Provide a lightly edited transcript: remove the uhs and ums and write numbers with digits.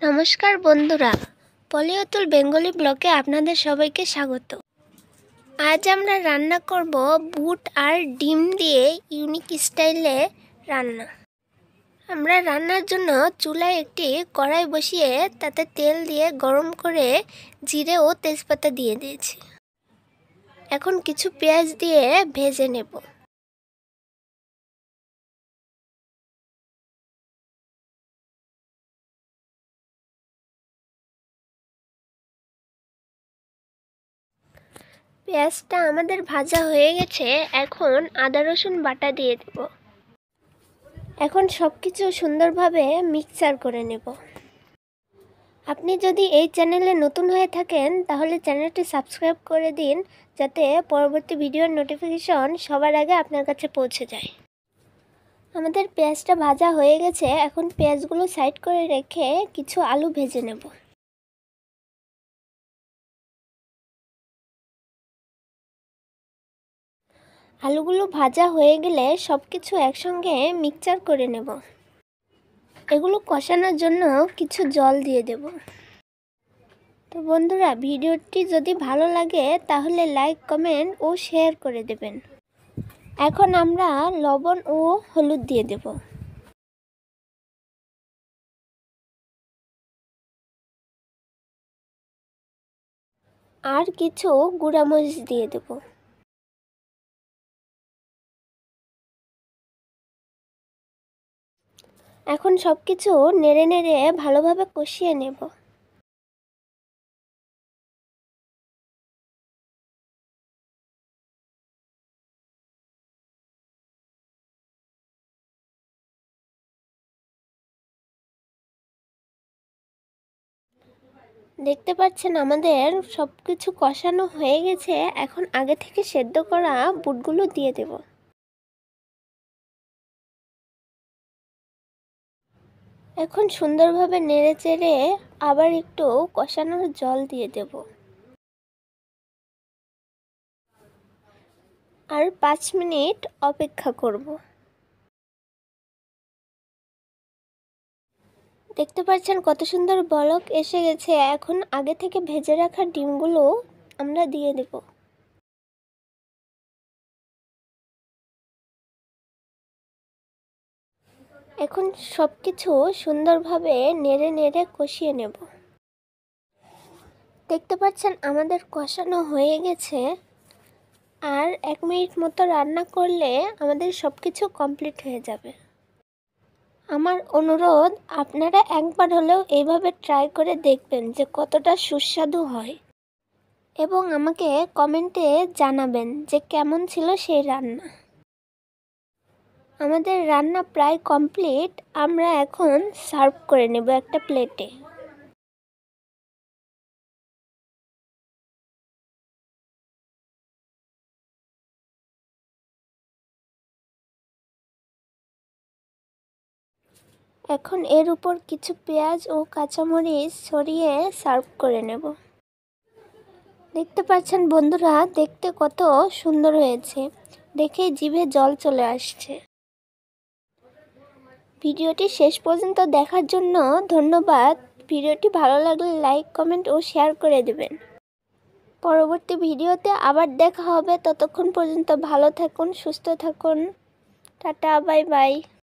নমস্কার বন্ধুরা, পলিঅতুল বেঙ্গলি ব্লগে আপনাদের সবাইকে স্বাগত। আজ আমরা রান্না করব বুট আর ডিম দিয়ে ইউনিক স্টাইলে রান্না। আমরা রান্নার জন্য চুলায় একটি কড়াই বসিয়ে তাতে তেল দিয়ে গরম করে জিরে ও তেজপাতা দিয়ে দিয়েছি। এখন কিছু পেঁয়াজ দিয়ে ভেজে নেব। পেঁয়াজটা আমাদের ভাজা হয়ে গেছে, এখন আদা রসুন বাটা দিয়ে দেব। এখন সব কিছু সুন্দরভাবে মিক্সচার করে নেব। আপনি যদি এই চ্যানেলে নতুন হয়ে থাকেন তাহলে চ্যানেলটি সাবস্ক্রাইব করে দিন, যাতে পরবর্তী ভিডিওর নোটিফিকেশন সবার আগে আপনার কাছে পৌঁছে যায়। আমাদের পেঁয়াজটা ভাজা হয়ে গেছে, এখন পেঁয়াজগুলো সাইড করে রেখে কিছু আলু ভেজে নেব। আলুগুলো ভাজা হয়ে গেলে সব কিছু একসঙ্গে মিক্সচার করে নেব। এগুলো কষানোর জন্য কিছু জল দিয়ে দেব। তো বন্ধুরা, ভিডিওটি যদি ভালো লাগে তাহলে লাইক, কমেন্ট ও শেয়ার করে দেবেন। এখন আমরা লবণ ও হলুদ দিয়ে দেব। আর কিছু গুঁড়ামরিচ দিয়ে দেব। এখন সব কিছু নেড়ে নেড়ে ভালোভাবে কষিয়ে নেব। দেখতে পাচ্ছেন আমাদের সব কিছু কষানো হয়ে গেছে। এখন আগে থেকে সেদ্ধ করা বুটগুলো দিয়ে দেব। এখন সুন্দরভাবে নেড়ে চেড়ে আবার একটু কষানোর জল দিয়ে দেব। আর 5 মিনিট অপেক্ষা করব। দেখতে পাচ্ছেন কত সুন্দর বলক এসে গেছে। এখন আগে থেকে ভেজে রাখা ডিমগুলো আমরা দিয়ে দেব। এখন সব কিছু সুন্দরভাবে নেড়ে নেড়ে কষিয়ে নেব। দেখতে পাচ্ছেন আমাদের কষানো হয়ে গেছে। আর 1 মিনিট মতো রান্না করলে আমাদের সব কিছু কমপ্লিট হয়ে যাবে। আমার অনুরোধ, আপনারা একবার হলেও এইভাবে ট্রাই করে দেখবেন যে কতটা সুস্বাদু হয়, এবং আমাকে কমেন্টে জানাবেন যে কেমন ছিল সেই রান্না। আমাদের রান্না প্রায় কমপ্লিট। আমরা এখন সার্ভ করে নেব একটা প্লেটে। এখন এর উপর কিছু পেঁয়াজ ও কাঁচামরিচ ছড়িয়ে সার্ভ করে নেব। দেখতে পাচ্ছেন বন্ধুরা, দেখতে কত সুন্দর হয়েছে, দেখে জিভে জল চলে আসছে। ভিডিওটি শেষ পর্যন্ত দেখার জন্য ধন্যবাদ। ভিডিওটি ভালো লাগলে লাইক, কমেন্ট ও শেয়ার করে দেবেন। পরবর্তী ভিডিওতে আবার দেখা হবে। ততক্ষণ পর্যন্ত ভালো থাকুন, সুস্থ থাকুন। Tata, bye by.